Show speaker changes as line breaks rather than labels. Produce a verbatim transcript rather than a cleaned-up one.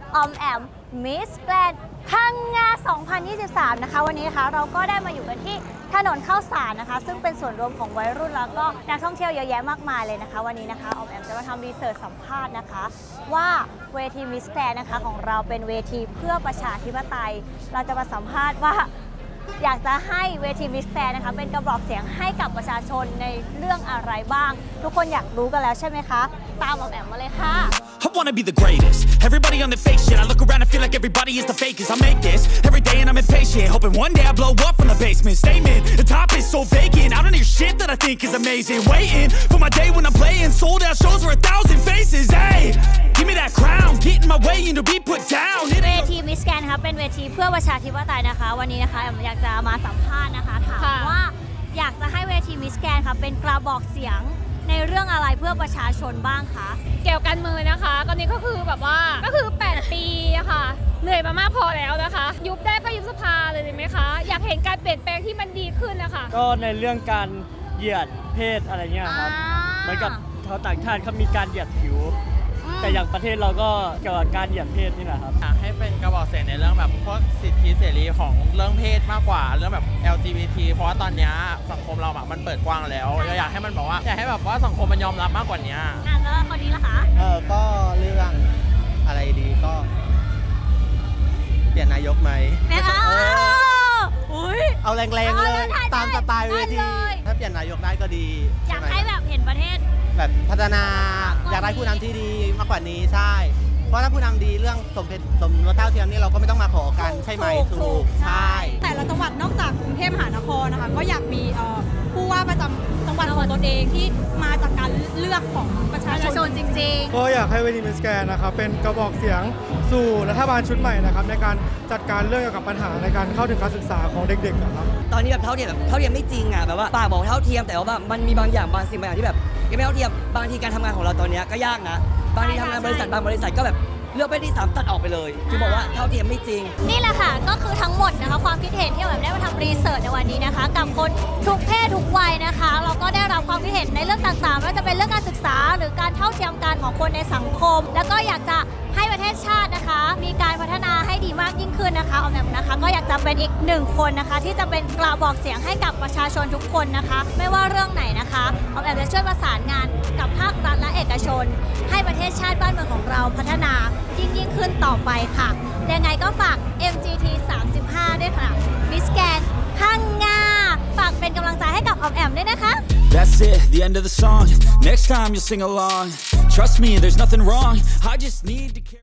ออมแอมมิสแกรนด์พังงาสองพันยี่สิบสามนะคะวันนี้นะคะเราก็ได้มาอยู่กันที่ถนนข้าวสารนะคะซึ่งเป็นส่วนรวมของวัยรุ่นแล้วก็นักท่องเที่ยวเยอะแยะมากมายเลยนะคะวันนี้นะคะออมแอมจะมาทำรีเสิร์ชสัมภาษณ์นะคะว่าเวทีมิสแกรนด์นะคะของเราเป็นเวทีเพื่อประชาธิปไตยเราจะมาสัมภาษณ์ว่าอยากจะให้เวทีมิสแกรนด์นะคะเป็นกระบอกเสียงให้กับประชาชนในเรื่องอะไรบ้างทุกคนอยากรู้กันแล้วใช่ไหมคะตามออมแอมมาเลยค่ะ
I wanna be the greatest. Everybody on the fake shit. I look around and feel like everybody is the fakest. I make this every day and I'm impatient. Hoping one day I blow up from the basement. Statement, the top is so vacant. I don't hear shit that I think is amazing. Waiting for my day when I'm playing sold out shows for a thousand faces. Hey, give me that crown. Get in my way and to be put down.
เวทีมิสแกรนด์นะคะเป็นเวทีเพื่อประชาธิปไตยนะคะวันนี้นะคะอยากจะมาสัมภาษณ์นะคะถามว่าอยากจะให้เวทีมิสแกรนด์ค่ะเป็นกระบอกเสียงในเรื่องอะไรเพื่อประชาชนบ้างคะ
เกี่ยวกันมือนะคะตอนนี้ก็คือแบบว่าก็คือแปดปีอะค่ะเหนื่อยมามากพอแล้วนะคะยุบได้ก็ยุบสภาเลยไหมคะอยากเห็นการเปลี่ยนแปลงที่มันดีขึ้นนะคะ
ก็ในเรื่องการเหยียดเพศอะไรเงี้ยครับเหมือนกับชาวต่างชาติเขามีการเหยียดผิวแต่อย่างประเทศเราก็เกี่ยวกับการเหยียดเพศนี่แหละครับ
อยากให้เป็นกระบอกเสียงในเรื่องแบบพวกสิทธิเสรีของเรื่องเพศมากกว่าเรื่องแบบ แอล จี บี ที เพราะว่าตอนนี้สังคมเราแบบมันเปิดกว้างแล้วเราอยากให้มันบอกว่าอยากให้แบบว่าสังคมมันยอมรับมากกว่านี้
อ่ะแล้วคนนี้ล่ะคะ
เออก็เรื่องอะไรดีก็เปลี่ยนนายกไหม
ไม่เอา
เอาแรงๆเลยตามสไตล์เวทีถ้าเปลี่ยนนายกได้ก็ดี
อยากให้แบบเห็นประเทศ
แบบพัฒนาอยากได้ผู้นำที่ดีมากกว่านี้ใช่เพราะถ้าผู้นำดีเรื่องสมเพศสมรสเท่าเทียมนี่เราก็ไม่ต้องมาขอกันใช่ไหมถูกใช่
แต่ละจังหวัดนอกจากกรุงเทพมหานครนะคะก็อยากมีผู้ว่าประจำจังหวัดของตนเองที่มาจากการเลือกของประชาชน
จริงๆ
ก็อยากให้เวทีมิสแกรนด์นะครับเป็นกระบอกเสียงสู่รัฐบาลชุดใหม่นะครับในการจัดการเรื่องเกี่ยวกับปัญหาในการเข้าถึงการศึกษาของเด็กๆนะครับ
ตอนนี้แบบเท่าเทียมแบบเท่าเทียมไม่จริงอ่ะแบบว่าปากบอกเท่าเทียมแต่ว่าแบบมันมีบางอย่างบางสิ่งบางอย่างที่แบบยังไม่เท่าเทียมบางทีการทำงานของเราตอนนี้ก็ยากนะบางทีทำงานบริษัทบางบริษัทก็แบบเลือกไปที่สามตัดออกไปเลยคือบอกว่าเท่าเทียมไม่จริง
นี่แหละค่ะก็คือทั้งหมดนะคะความคิดเห็นที่แบบได้มาทำรีเสิร์ชในวันนี้นะคะกับคนทุกเพศทุกวัยนะคะเราก็ได้รับความคิดเห็นในเรื่องต่างๆไม่ว่าจะเป็นเรื่องการศึกษาหรือการเท่าเทียมกันของคนในสังคมแล้วก็อยากจะให้ประเทศชาตินะคะมีการพัฒนาให้ดีมากยิ่งขึ้นนะคะออมแอมนะคะก็อยากจะเป็นอีกหนึ่งคนนะคะที่จะเป็นกระบอกเสียงให้กับประชาชนทุกคนนะคะไม่ว่าเรื่องไหนนะคะออมแอมจะช่วยประสานงานกับภาครัฐและเอกชนให้ประเทศชาติบ้านเมืองของเราพัฒนายิ่งยิ่งขึ้นต่อไปค่ะยังไงก็ฝาก เอ็ม จี ที สามสิบห้าด้วยค่ะมิสแกรนด์พังงาฝากเป็นกำลังใจให้กับออมแอมด้วยนะคะ
That's it, the end of the song. Next time you'll sing along. Trust me, there's nothing wrong. I just need to